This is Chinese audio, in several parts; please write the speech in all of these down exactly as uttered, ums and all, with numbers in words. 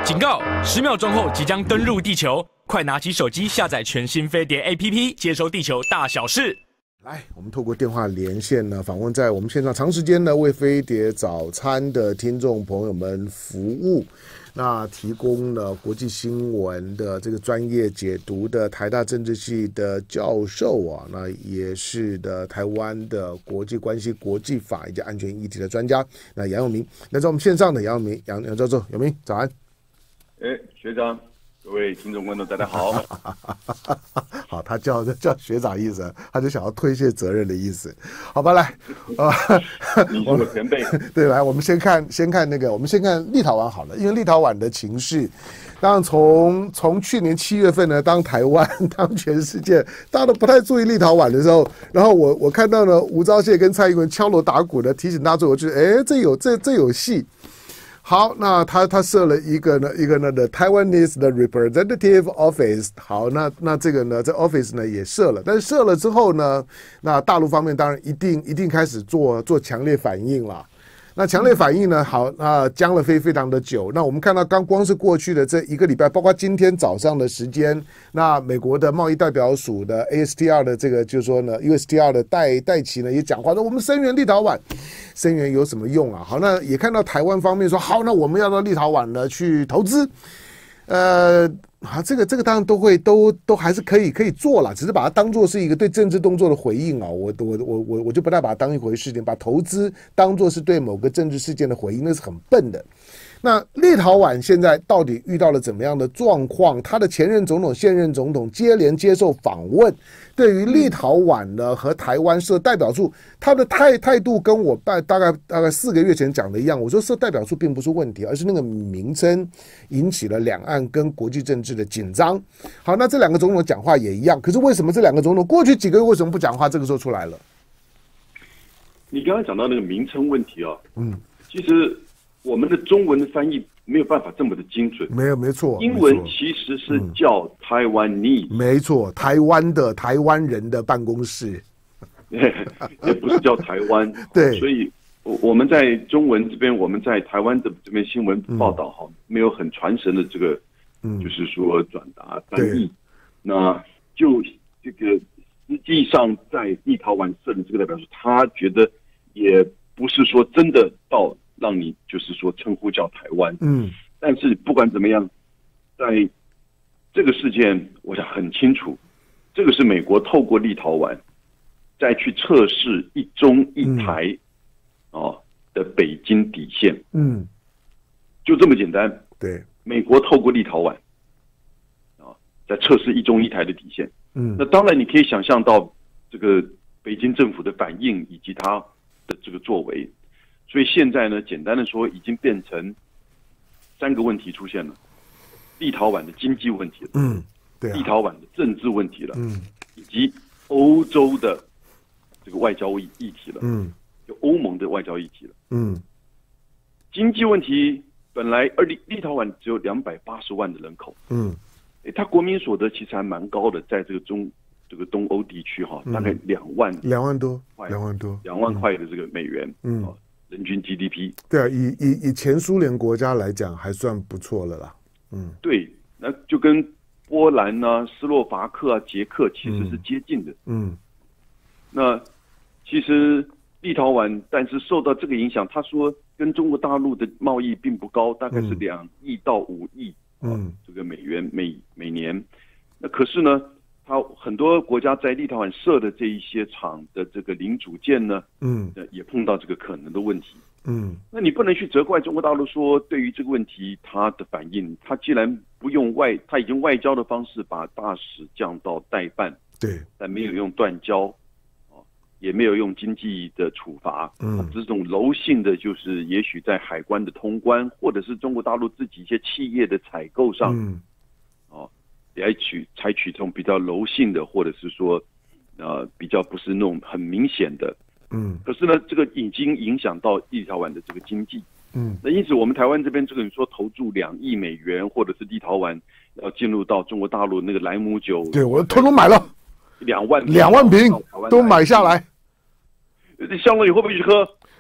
警告！十秒钟后即将登陆地球，快拿起手机下载全新飞碟 A P P， 接收地球大小事。 来，我们透过电话连线呢，访问在我们线上长时间呢为飞碟早餐的听众朋友们服务，那提供了国际新闻的这个专业解读的台大政治系的教授啊，那也是的台湾的国际关系、国际法以及安全议题的专家，那杨永明。那在我们线上的杨永明，杨杨教授，永明早安。 哎，学长，各位听众观众，大家好。 好，他叫叫学长意思，他就想要推卸责任的意思。好吧，来，啊， 你是我前辈。 对，来，我们先看，先看那个，我们先看立陶宛好了，因为立陶宛的情势，当然从从去年七月份呢，当台湾当全世界大家都不太注意立陶宛的时候，然后我我看到呢，吴钊燮跟蔡英文敲锣打鼓的提醒大家，我觉得，哎，这有这这有戏。好，那他他设了一个呢，一个呢的 Taiwanese 的 Representative Office。好，那那这个呢，这 Office 呢也设了，但是设了之后呢，那大陆方面当然一定一定开始做做强烈反应了。那强烈反应呢？好，那僵了非非常的久。那我们看到，刚光是过去的这一个礼拜，包括今天早上的时间，那美国的贸易代表署的 A S T R 的这个，就是说呢 ，U S T R 的代代期呢也讲话说，我们声援立陶宛，声援有什么用啊？好，那也看到台湾方面说，好，那我们要到立陶宛呢去投资，呃。啊，这个这个当然都会都都还是可以可以做了，只是把它当做是一个对政治动作的回应啊。我我我我我就不太把它当一回事情，把投资当做是对某个政治事件的回应，那是很笨的。那立陶宛现在到底遇到了怎么样的状况？他的前任总统、现任总统接连接受访问，对于立陶宛呢和台湾设代表处，他的态态度跟我大大概大概四个月前讲的一样。我说设代表处并不是问题，而是那个名称引起了两岸跟国际政治的紧张。好，那这两个总统讲话也一样，可是为什么这两个总统过去几个月为什么不讲话？这个时候出来了。 你刚才讲到那个名称问题啊，嗯，其实我们的中文的翻译没有办法这么的精准。 没有，没错。 英文其实是叫 Taiwanese，、嗯、 没错，台湾的台湾人的办公室， 也不是叫台湾。 对， 所以我们在中文这边，我们在台湾的这边新闻报道哈、嗯，没有很传神的这个，嗯，就是说转达翻译。那就这个实际上在立陶宛设的这个代表处，他觉得也不是说真的到。让你就是说称呼叫台湾，嗯，但是不管怎么样，在这个事件，我想很清楚，这个是美国透过立陶宛再去测试一中一台、嗯哦、的北京底线，嗯，就这么简单。 对， 美国透过立陶宛啊、哦，在测试一中一台的底线，嗯，那当然你可以想象到这个北京政府的反应以及他的这个作为。所以现在呢，简单的说，已经变成三个问题出现了：立陶宛的经济问题了，嗯，对、啊，立陶宛的政治问题了，嗯，以及欧洲的这个外交议题了，嗯，就欧盟的外交议题了，嗯。经济问题本来二立立陶宛只有两百八十万的人口，嗯，哎，它国民所得其实还蛮高的，在这个中这个东欧地区哈，大概两万两万多，两万多， 两万块的这个美元，嗯。哦人均 G D P 对啊，以以以前苏联国家来讲，还算不错了啦。嗯， 对，那就跟波兰啊、斯洛伐克啊、捷克其实是接近的。嗯，嗯那其实立陶宛，但是受到这个影响，他说跟中国大陆的贸易并不高，大概是两亿到五亿，嗯，这个美元每每年。那可是呢？它很多国家在立陶宛设的这一些厂的这个零组件呢，嗯，也碰到这个可能的问题，嗯，那你不能去责怪中国大陆说对于这个问题它的反应，它既然不用外，它已经外交的方式把大使降到代办， 对， 但没有用断交，也没有用经济的处罚，嗯，这种柔性的就是也许在海关的通关，或者是中国大陆自己一些企业的采购上，嗯。来取采取这种比较柔性的，或者是说，呃，比较不是那种很明显的，嗯。可是呢，这个已经影响到立陶宛的这个经济，嗯。那因此，我们台湾这边这个你说投注两亿美元，或者是立陶宛要进入到中国大陆那个莱姆酒， 对我通通买了两万两万瓶都买下来。 香龙，你会不会去喝？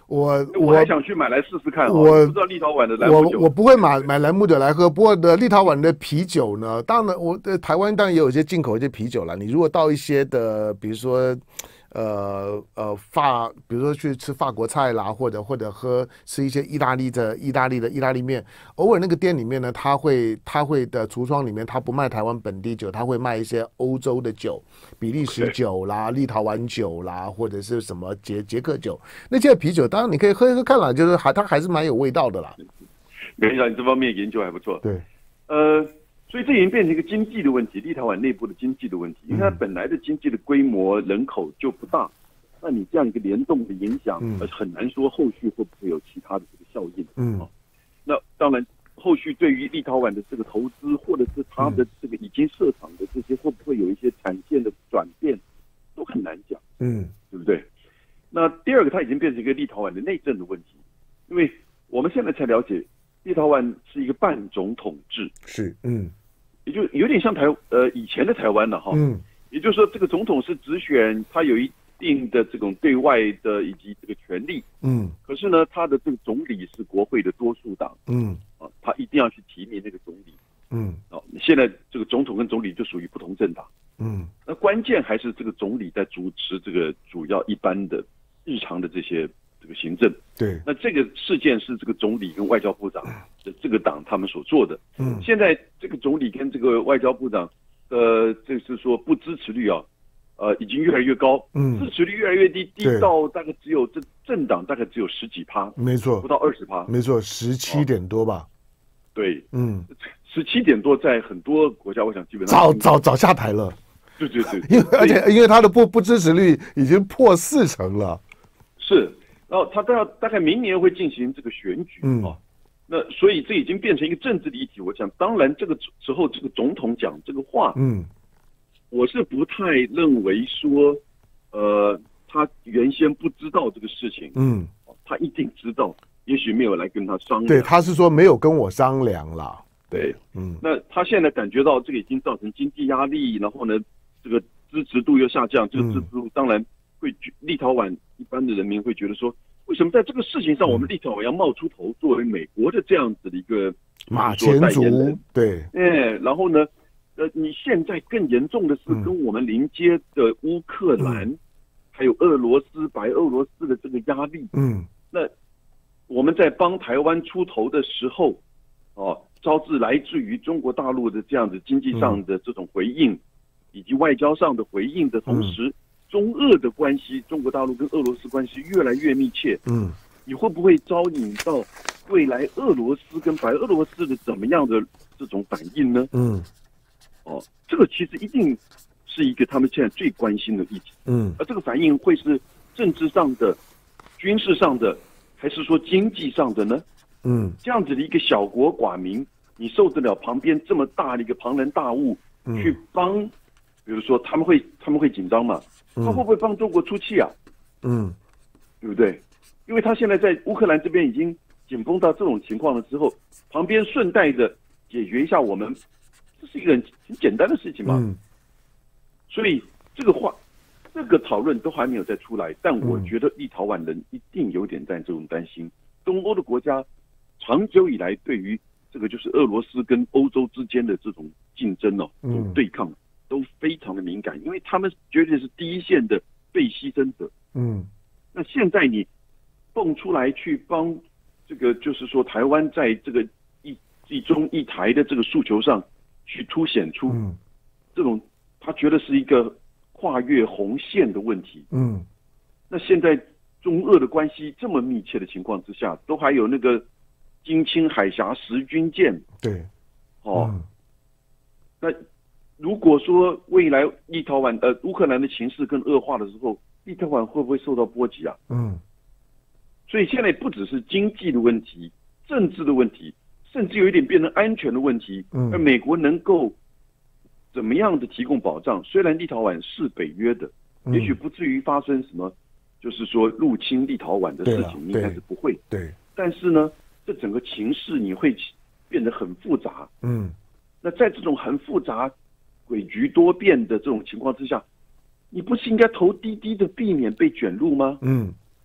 我我还想去买来试试看。 我不知道立陶宛的兰姆酒， 我我不会买买兰姆酒来喝。不过的立陶宛的啤酒呢，当然我的台湾当然也有一些进口一些啤酒啦。你如果到一些的，比如说。呃呃，法，比如说去吃法国菜啦，或者或者喝吃一些意大利的意大利的意大利面，偶尔那个店里面呢，他会他会的橱窗里面，他不卖台湾本地酒，他会卖一些欧洲的酒，比利时酒啦、立陶宛酒啦，或者是什么捷捷克酒，那些啤酒，当然你可以喝一喝看啦，就是还它还是蛮有味道的啦。 没想到你这方面研究还不错。 对， 呃。所以这已经变成一个经济的问题，立陶宛内部的经济的问题，因为它本来的经济的规模、人口就不大，那你这样一个联动的影响，呃，很难说后续会不会有其他的这个效应。嗯，哦，那当然，后续对于立陶宛的这个投资，或者是它的这个已经设厂的这些，会不会有一些产线的转变，都很难讲。嗯，对不对？那第二个，它已经变成一个立陶宛的内政的问题，因为我们现在才了解，立陶宛是一个半总统制。 是，嗯。 也就有点像台呃以前的台湾了哈，嗯，也就是说这个总统是直选，他有一定的这种对外的以及这个权利，嗯，可是呢，他的这个总理是国会的多数党，嗯，啊，他一定要去提名那个总理，嗯，哦，现在这个总统跟总理就属于不同政党，嗯，那关键还是这个总理在主持这个主要一般的日常的这些这个行政， 对， 那这个事件是这个总理跟外交部长的这个党他们所做的，嗯，现在这个总理跟这个外交部长的，就是说不支持率啊，呃，已经越来越高，嗯，支持率越来越低，低到大概只有这政党大概只有十几趴， 没错， 不到二十趴， 没错，十七点多吧， 对，嗯，十七点多在很多国家，我想基本上早早早下台了， 对对对， 因为而且因为他的不不支持率已经破四成了， 是。然后他大大概明年会进行这个选举啊，嗯，那所以这已经变成一个政治的议题。我想，当然这个时候这个总统讲这个话，嗯，我是不太认为说，呃，他原先不知道这个事情，嗯，他一定知道，也许没有来跟他商量。 对，他是说没有跟我商量啦。 对，嗯，那他现在感觉到这个已经造成经济压力，然后呢，这个支持度又下降，这个支持度当然会立陶宛一般的人民会觉得说。为什么在这个事情上，我们立陶宛要冒出头，作为美国的这样子的一个马前卒？对， 哎，然后呢，呃，你现在更严重的是跟我们邻接的乌克兰，嗯、还有俄罗斯、白俄罗斯的这个压力。嗯，那我们在帮台湾出头的时候，哦，招致来自于中国大陆的这样子经济上的这种回应，嗯、以及外交上的回应的同时。嗯中俄的关系，中国大陆跟俄罗斯关系越来越密切。嗯，你会不会招引到未来俄罗斯跟白俄罗斯的怎么样的这种反应呢？嗯，哦，这个其实一定是一个他们现在最关心的议题。嗯，而这个反应会是政治上的、军事上的，还是说经济上的呢？嗯，这样子的一个小国寡民，你受得了旁边这么大的一个庞然大物去帮？比如说他们会他们会紧张嘛？他会不会帮中国出气啊？嗯，对不对？因为他现在在乌克兰这边已经紧绷到这种情况了之后，旁边顺带着解决一下我们，这是一个很很简单的事情嘛。嗯，所以这个话，这个讨论都还没有再出来，但我觉得立陶宛人一定有点在这种担心。东欧的国家长久以来对于这个就是俄罗斯跟欧洲之间的这种竞争哦，这种对抗。都非常的敏感，因为他们绝对是第一线的被牺牲者。嗯，那现在你蹦出来去帮这个，就是说台湾在这个一一中一台的这个诉求上去凸显出这种他觉得是一个跨越红线的问题。嗯，那现在中俄的关系这么密切的情况之下，都还有那个金青海峡十军舰。 对， 哦，嗯、那。如果说未来立陶宛呃乌克兰的情势更恶化的时候，立陶宛会不会受到波及啊？嗯，所以现在不只是经济的问题、政治的问题，甚至有一点变成安全的问题。嗯，而美国能够怎么样的提供保障？虽然立陶宛是北约的，嗯、也许不至于发生什么，就是说入侵立陶宛的事情，应该是不会。 对， 但是呢，这整个情势你会变得很复杂。嗯，那在这种很复杂。诡谲多变的这种情况之下，你不是应该头低低的避免被卷入吗？嗯，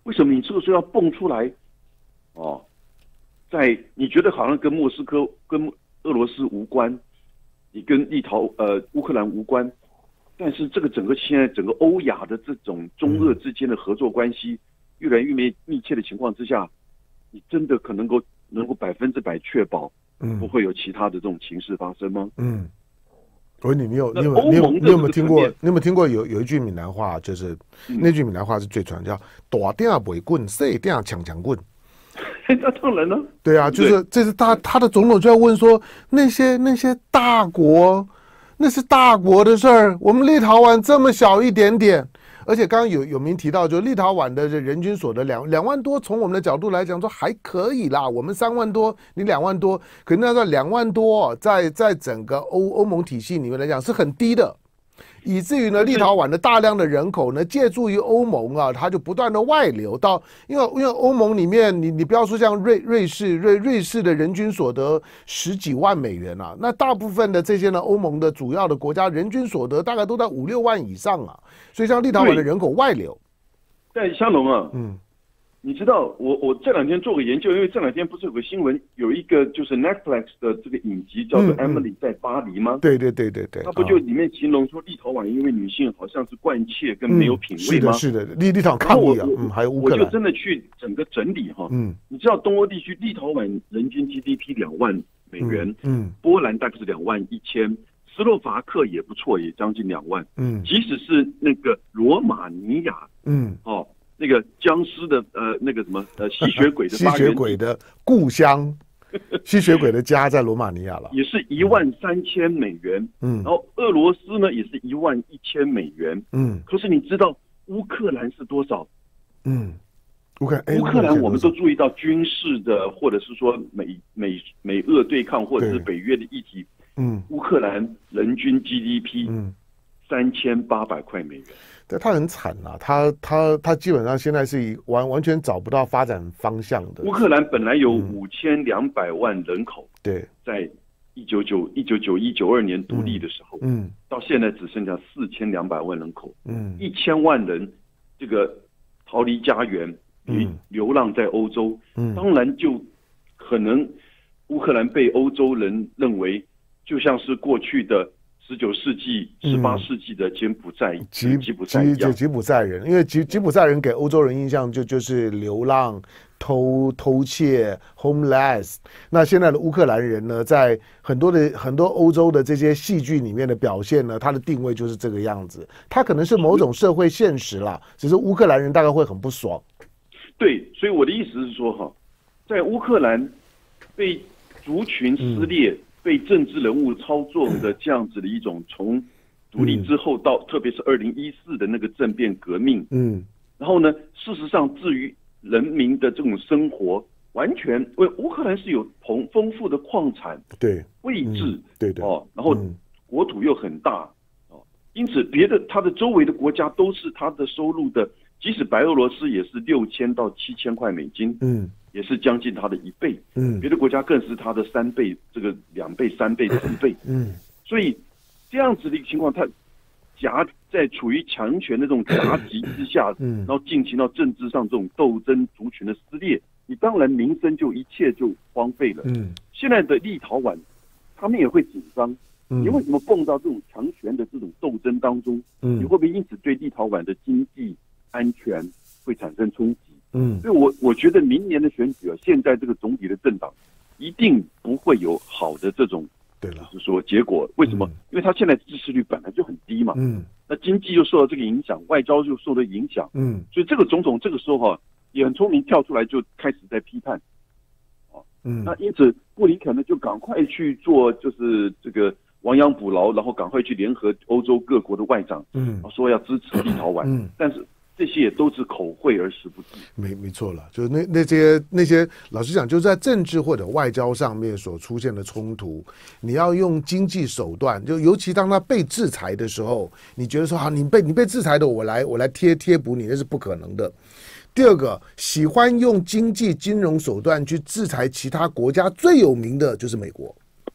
为什么你这个时候要蹦出来？哦，在你觉得好像跟莫斯科、跟俄罗斯无关，你跟立陶呃乌克兰无关，但是这个整个现在整个欧亚的这种中俄之间的合作关系越来越密密切的情况之下，你真的可能够能够百分之百确保不会有其他的这种情势发生吗？ 嗯。我问你，你有你有你有你有没有听过？你有没有听过有有一句闽南话，就是、嗯、那句闽南话是最传，叫“大鼎袂滚，小鼎强强滚”。 那当然了。 对啊，就是这是他他的总统就要问说，那些那些大国，那是大国的事儿，我们立陶宛这么小一点点。而且刚刚有有名提到，就立陶宛的人均所得两两万多，从我们的角度来讲说还可以啦。我们三万多，你两万多，可是那到两万多，在在整个欧欧盟体系里面来讲是很低的，以至于呢，立陶宛的大量的人口呢，借助于欧盟啊，它就不断的外流到，因为因为欧盟里面，你你不要说像瑞瑞士瑞瑞士的人均所得十几万美元啊，那大部分的这些呢，欧盟的主要的国家人均所得大概都在五六万以上啊。所以像立陶宛的人口外流， 但香龙啊，嗯，你知道我我这两天做个研究，因为这两天不是有个新闻，有一个就是 Netflix 的这个影集叫做 Emily 在巴黎吗？ 嗯嗯、对对对对对， 他不就里面形容说立陶宛因为女性好像是惯窃跟没有品味吗？ 嗯、是的，是的，立立陶宛抗议啊，嗯，还有乌克兰， 我就真的去整个整理哈，嗯，你知道东欧地区立陶宛人均 G D P 两万美元，嗯，嗯波兰大概是两万一千。斯洛伐克也不错，也将近两万。嗯，即使是那个罗马尼亚，嗯，哦，那个僵尸的呃那个什么呃吸血鬼的吸血鬼的故乡，吸血鬼的家在罗马尼亚了， 也是一万三千美元。嗯，然后俄罗斯呢也是一万一千美元。嗯，可是你知道乌克兰是多少？嗯，乌克兰乌克兰我们都注意到军事的，或者是说美美美俄对抗，或者是北约的议题。嗯，乌克兰人均 G D P 嗯三千八百块美元， 对，他很惨啊，他他他基本上现在是完完全找不到发展方向的。 乌克兰本来有五千两百万人口， 对， 在一九九一九九一九二年独立的时候，嗯，到现在只剩下四千两百万人口，嗯，一千万人这个逃离家园，嗯，流浪在欧洲，嗯，当然就可能乌克兰被欧洲人认为。就像是过去的十九世纪、十八世纪的柬埔寨、嗯、吉吉普赛一样， 吉普赛人，因为吉吉普赛人给欧洲人印象就就是流浪、偷偷窃、homeless。那现在的乌克兰人呢，在很多的很多欧洲的这些戏剧里面的表现呢，他的定位就是这个样子。他可能是某种社会现实啦，只是乌克兰人大概会很不爽。 对，所以我的意思是说，哈，在乌克兰被族群撕裂。嗯被政治人物操纵的这样子的一种从独立之后到、嗯、特别是二零一四的那个政变革命，嗯，然后呢，事实上至于人民的这种生活，完全为乌克兰是有丰丰富的矿产对位置、嗯、 对的哦，然后国土又很大哦，因此别的它的周围的国家都是它的收入的，即使白俄罗斯也是六千到七千块美金，嗯。也是将近它的一倍，嗯，别的国家更是它的三倍，这个两倍、三倍、四倍，嗯，所以这样子的一个情况，它夹在处于强权的这种夹击之下，嗯，然后进行到政治上这种斗争、族群的撕裂，你当然民生就一切就荒废了，嗯，现在的立陶宛，他们也会紧张，嗯，你为什么蹦到这种强权的这种斗争当中，嗯，你会不会因此对立陶宛的经济安全会产生冲击？嗯，所以我我觉得明年的选举啊，现在这个总体的政党一定不会有好的这种， 对了， 就是说结果为什么？嗯、因为他现在支持率本来就很低嘛，嗯，那经济又受到这个影响，外交又受到影响，嗯，所以这个总统这个时候哈、啊、也很聪明，跳出来就开始在批判，哦，嗯，那因此布林肯呢就赶快去做，就是这个亡羊补牢，然后赶快去联合欧洲各国的外长，嗯，说要支持立陶宛，嗯，但是。这些也都是口惠而实不至。 没没错了，就是那那些那些，老实讲，就是在政治或者外交上面所出现的冲突，你要用经济手段，就尤其当他被制裁的时候，你觉得说好，你被你被制裁的，我来我来贴贴补你，那是不可能的。第二个，喜欢用经济金融手段去制裁其他国家，最有名的就是美国。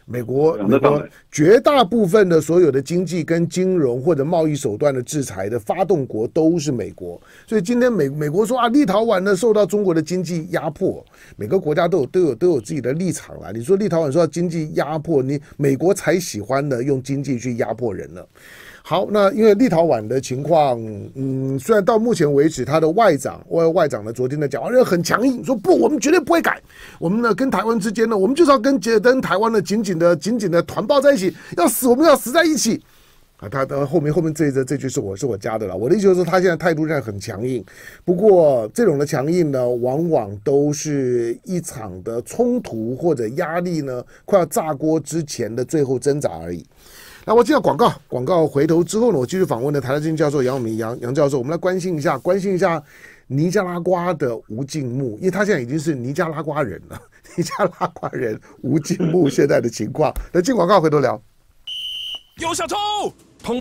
美国美国绝大部分的所有的经济跟金融或者贸易手段的制裁的发动国都是美国，所以今天美美国说啊，立陶宛呢受到中国的经济压迫，每个国家都有都有都有自己的立场啦。你说立陶宛受到经济压迫，你美国才喜欢呢用经济去压迫人呢。好，那因为立陶宛的情况，嗯，虽然到目前为止，他的外长外外长呢，昨天的讲话很强硬，说不，我们绝对不会改，我们呢跟台湾之间呢，我们就是要跟跟台湾呢紧紧的紧紧的团抱在一起，要死我们要死在一起。啊，他的后面后面这这这句是我是我加的了。我的意思就是说，他现在态度上很强硬，不过这种的强硬呢，往往都是一场的冲突或者压力呢快要炸锅之前的最后挣扎而已。那我接下广告，广告回头之后呢，我继续访问的台大经济教授杨永明杨杨教授，我们来关心一下，关心一下尼加拉瓜的吴敬牧，因为他现在已经是尼加拉瓜人了，尼加拉瓜人吴敬牧现在的情况。那进广告回头聊。 有小偷，通。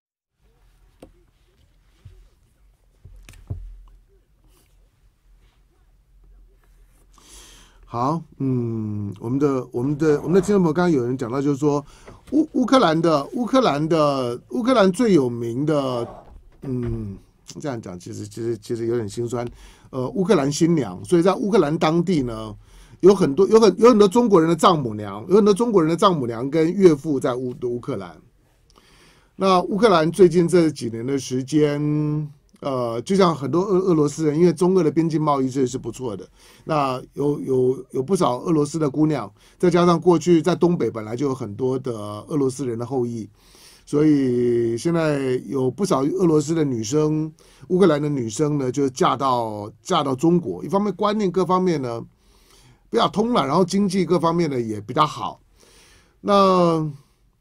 好，嗯，我们的我们的我们的听众朋友，刚刚有人讲到，就是说乌乌克兰的乌克兰的乌克兰最有名的，嗯，这样讲其实其实其实有点心酸，呃，乌克兰新娘，所以在乌克兰当地呢，有很多有很有很多中国人的丈母娘，有很多中国人的丈母娘跟岳父在乌乌克兰。那乌克兰最近这几年的时间。呃，就像很多俄俄罗斯人，因为中俄的边境贸易这是不错的，那有有有不少俄罗斯的姑娘，再加上过去在东北本来就有很多的俄罗斯人的后裔，所以现在有不少俄罗斯的女生，乌克兰的女生呢，就嫁到嫁到中国，一方面观念各方面呢比较通了，然后经济各方面呢也比较好。那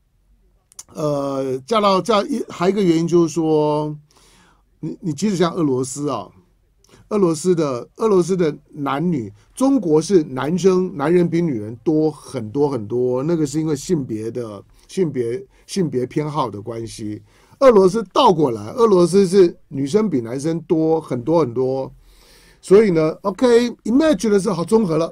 呃，嫁到嫁一还有一个原因就是说。你你即使像俄罗斯啊，俄罗斯的俄罗斯的男女，中国是男生男人比女人多很多很多，那个是因为性别的性别性别偏好的关系。俄罗斯倒过来，俄罗斯是女生比男生多很多很多，所以呢 ，OK image 的是好综合了。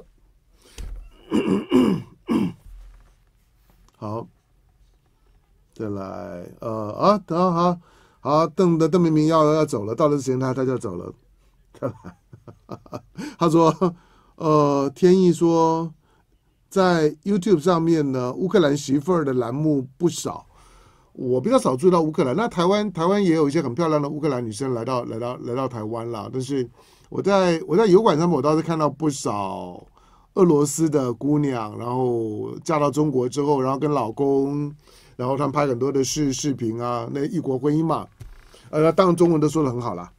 好，再来呃啊好好。好，邓的邓明明要要走了，到了时间他他就走了。他说，呃，天意说，在 YouTube 上面呢，乌克兰媳妇儿的栏目不少，我比较少注意到乌克兰。那台湾台湾也有一些很漂亮的乌克兰女生来到来到来到台湾啦，但是我在我在油管上面，我倒是看到不少俄罗斯的姑娘，然后嫁到中国之后，然后跟老公。然后他们拍很多的视视频啊，那异国婚姻嘛，呃，当然中文都说得很好啦。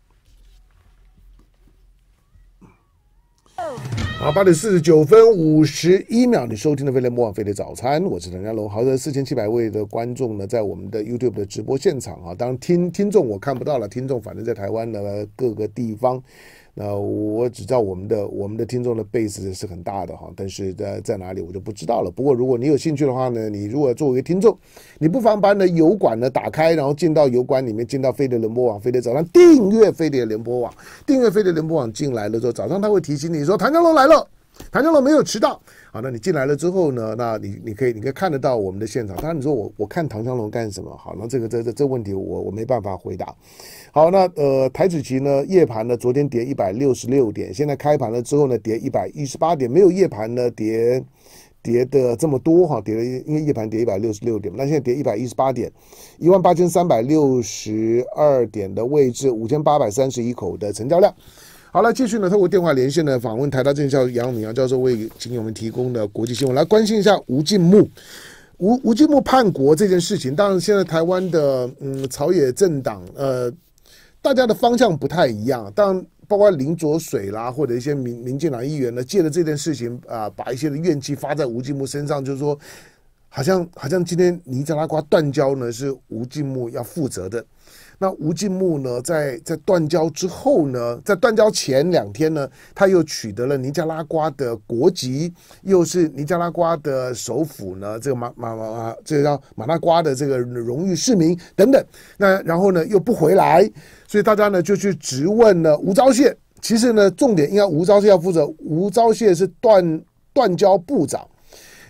好，八点四十九分五十一秒，你收听的飞碟魔网飞碟早餐，我是陈家龙。好的，四千七百位的观众呢，在我们的 YouTube 的直播现场啊，当然听听众我看不到了，听众反正在台湾的各个地方。那我只知道我们的我们的听众的 base 是很大的哈，但是在在哪里我就不知道了。不过如果你有兴趣的话呢，你如果作为一个听众，你不妨把你的油管呢打开，然后进到油管里面，进到飞碟联播网、飞碟早上订阅飞碟联播网，订阅飞碟联播网进来了之后，早上他会提醒你说谭家龙来了。谭家龙没有迟到，好，那你进来了之后呢？那你你可以你可以看得到我们的现场。当然你说我我看唐湘龙干什么？好，那这个这这这问题我我没办法回答。好，那呃台指期呢夜盘呢昨天跌一百六十六点，现在开盘了之后呢跌一百一十八点，没有夜盘呢跌跌的这么多哈，跌了因为夜盘跌一百六十六点，那现在跌一百一十八点，一万八千三百六十二点的位置，五千八百三十一口的成交量。好了，继续呢，透过电话连线呢，访问台大政教杨永明杨教授为请友们提供的国际新闻，来关心一下吴敬牧。吴吴敬牧叛国这件事情，当然现在台湾的嗯朝野政党呃，大家的方向不太一样，当然包括林濁水啦，或者一些民民进党议员呢，借着这件事情啊、呃，把一些的怨气发在吴敬牧身上，就是说，好像好像今天尼加拉瓜断交呢是吴敬牧要负责的。那吴敬牧呢，在在断交之后呢，在断交前两天呢，他又取得了尼加拉瓜的国籍，又是尼加拉瓜的首府呢，这个马马马这个叫马纳瓜的这个荣誉市民等等。那然后呢，又不回来，所以大家呢就去质问了吴钊燮。其实呢，重点应该吴钊燮要负责，吴钊燮是断断交部长。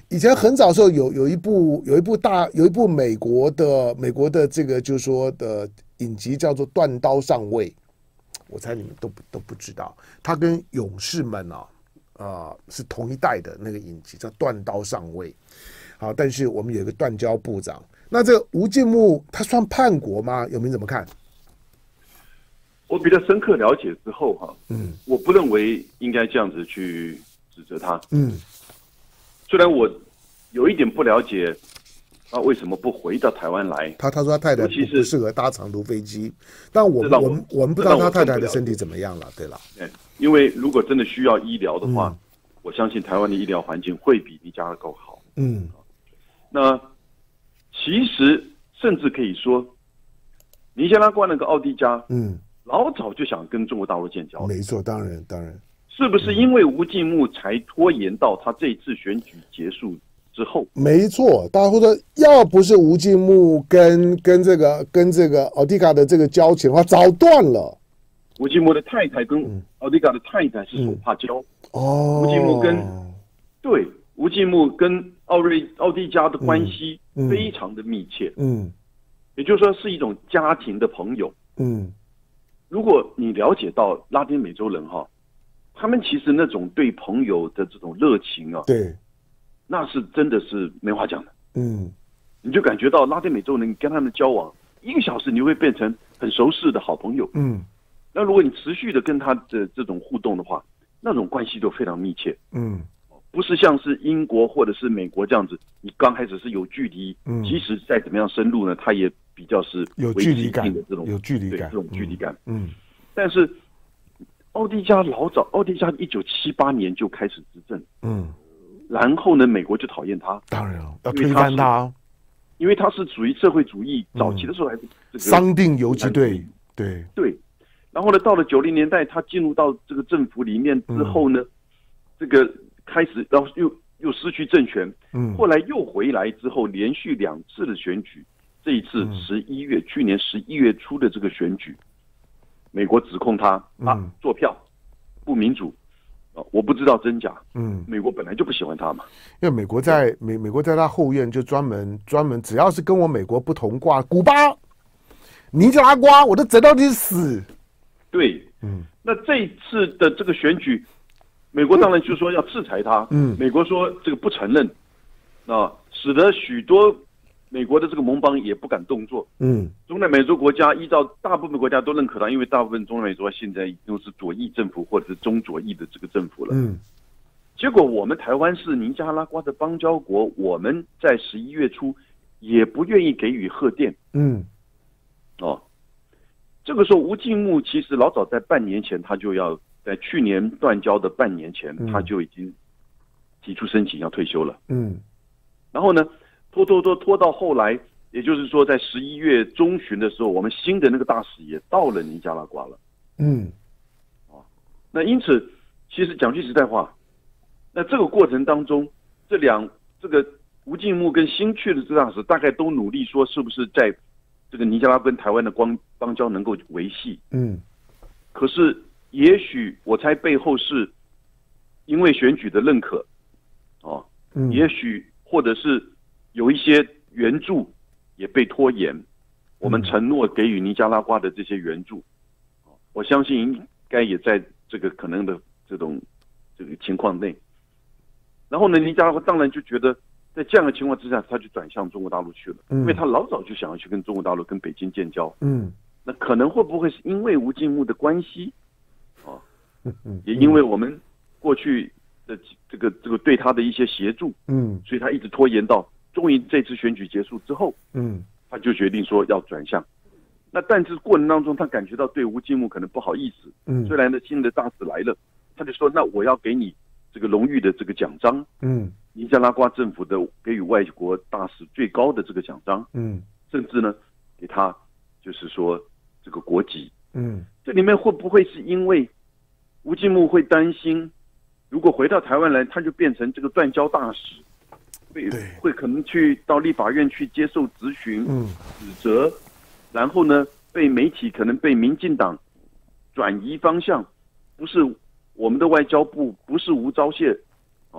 以前很早的时候有有一部有一部大有一部美国的美国的这个就是说的影集叫做《断刀上尉》，我猜你们都不都不知道，他跟勇士们啊啊、呃、是同一代的那个影集叫《断刀上尉》。好，但是我们有一个断交部长，那这个吴敬牧他算叛国吗？有明怎么看？ 我比较深刻了解之后哈， 嗯， 我不认为应该这样子去指责他， 嗯。 虽然我有一点不了解，他为什么不回到台湾来？ 他他说他太太不不适合搭长途飞机，但我们我们我们不知道他太太的身体怎么样了。对了， 对，因为如果真的需要医疗的话， 嗯、 我相信台湾的医疗环境会比尼加拉瓜好。 嗯， 那其实甚至可以说，尼加拉瓜那个奥蒂加， 嗯， 老早就想跟中国大陆建交。 没错，当然当然。 是不是因为吴敬牧才拖延到他这一次选举结束之后？ 没错，大家会说，要不是吴敬牧跟跟这个跟这个奥蒂卡的这个交情的话，早断了。 吴敬牧的太太跟奥蒂卡的太太是手帕交。 哦、嗯， 吴敬牧跟对吴敬牧跟奥瑞奥蒂加的关系非常的密切。 嗯，嗯也就是说是一种家庭的朋友。 嗯， 如果你了解到拉丁美洲人哈。他们其实那种对朋友的这种热情啊， 对， 那是真的是没话讲的。 嗯， 你就感觉到拉丁美洲人跟他们交往一个小时，你会变成很熟识的好朋友。 嗯， 那如果你持续的跟他的这种互动的话，那种关系都非常密切。 嗯， 不是像是英国或者是美国这样子，你刚开始是有距离， 嗯， 即使再怎么样深入呢，它也比较是有距离感的这种有距离感， 这种距离感。 嗯，嗯但是。奥蒂加老早，奥蒂加一九七八年就开始执政， 嗯， 然后呢，美国就讨厌他， 当然了，要推翻他， 因为他是属于社会主义，早期的时候还是这个商定游击队，对对，然后呢，到了九零年代，他进入到这个政府里面之后呢，嗯、这个开始，然后又又失去政权，嗯，后来又回来之后，连续两次的选举，这一次十一月，嗯、去年十一月初的这个选举。美国指控他啊，做票不民主，啊，我不知道真假。嗯，美国本来就不喜欢他嘛， 因为美国在美美国在他后院就专门专门，只要是跟我美国不同挂，古巴、尼加拉瓜，我都整到你死。 对，嗯，那这一次的这个选举，美国当然就说要制裁他。嗯，美国说这个不承认，啊，使得许多。美国的这个盟邦也不敢动作。嗯，中南美洲国家依照大部分国家都认可他，因为大部分中南美洲现在都是左翼政府或者是中左翼的这个政府了。嗯，结果我们台湾是尼加拉瓜的邦交国，我们在十一月初也不愿意给予贺电。嗯，哦，这个时候吴敬牧其实老早在半年前，他就要在去年断交的半年前，他就已经提出申请要退休了。嗯，然后呢？拖拖拖拖到后来，也就是说，在十一月中旬的时候，我们新的那个大使也到了尼加拉瓜了。嗯，啊，那因此，其实讲句实在话，那这个过程当中，这两这个吴敬牧跟新去的这大使，大概都努力说，是不是在这个尼加拉瓜跟台湾的邦邦交能够维系？嗯，可是也许我猜背后是因为选举的认可，哦，嗯、也许或者是。有一些援助也被拖延，我们承诺给予尼加拉瓜的这些援助，我相信应该也在这个可能的这种这个情况内。然后呢，尼加拉瓜当然就觉得在这样的情况之下，他就转向中国大陆去了，因为他老早就想要去跟中国大陆、跟北京建交。嗯，那可能会不会是因为吴敬牧的关系啊？也因为我们过去的这个这个对他的一些协助，嗯，所以他一直拖延到。终于这次选举结束之后，嗯，他就决定说要转向。那但是过程当中，他感觉到对吴敬牧可能不好意思，嗯，虽然呢新的大使来了，他就说那我要给你这个荣誉的这个奖章，嗯，尼加拉瓜政府的给予外国大使最高的这个奖章，嗯，甚至呢给他就是说这个国籍，嗯，这里面会不会是因为吴敬牧会担心，如果回到台湾来，他就变成这个断交大使？会会可能去到立法院去接受质询、嗯、指责，然后呢，被媒体可能被民进党转移方向，不是我们的外交部，不是吴钊燮，哦，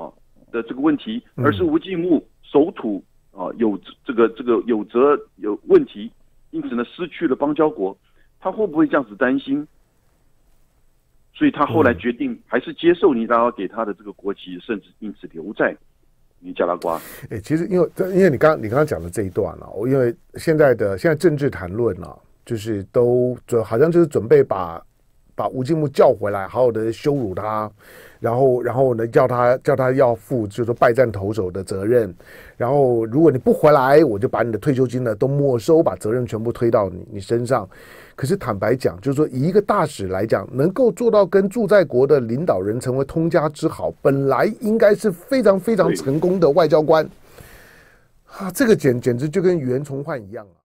的这个问题，而是吴季木守土啊有这个这个有责有问题，因此呢失去了邦交国，他会不会这样子担心？所以他后来决定还是接受尼加拉瓜给他的这个国籍，甚至因此留在尼加拉瓜。 哎、欸，其实因为因为你刚你刚刚讲的这一段啊，我因为现在的现在政治谈论啊，就是都准好像就是准备把把吴季木叫回来，好好的羞辱他，然后然后呢叫他叫他要负就是说败战投手的责任，然后如果你不回来，我就把你的退休金呢都没收，把责任全部推到你你身上。可是坦白讲，就是说以一个大使来讲，能够做到跟驻在国的领导人成为通家之好，本来应该是非常非常成功的外交官啊，这个简简直就跟语言重焕一样啊。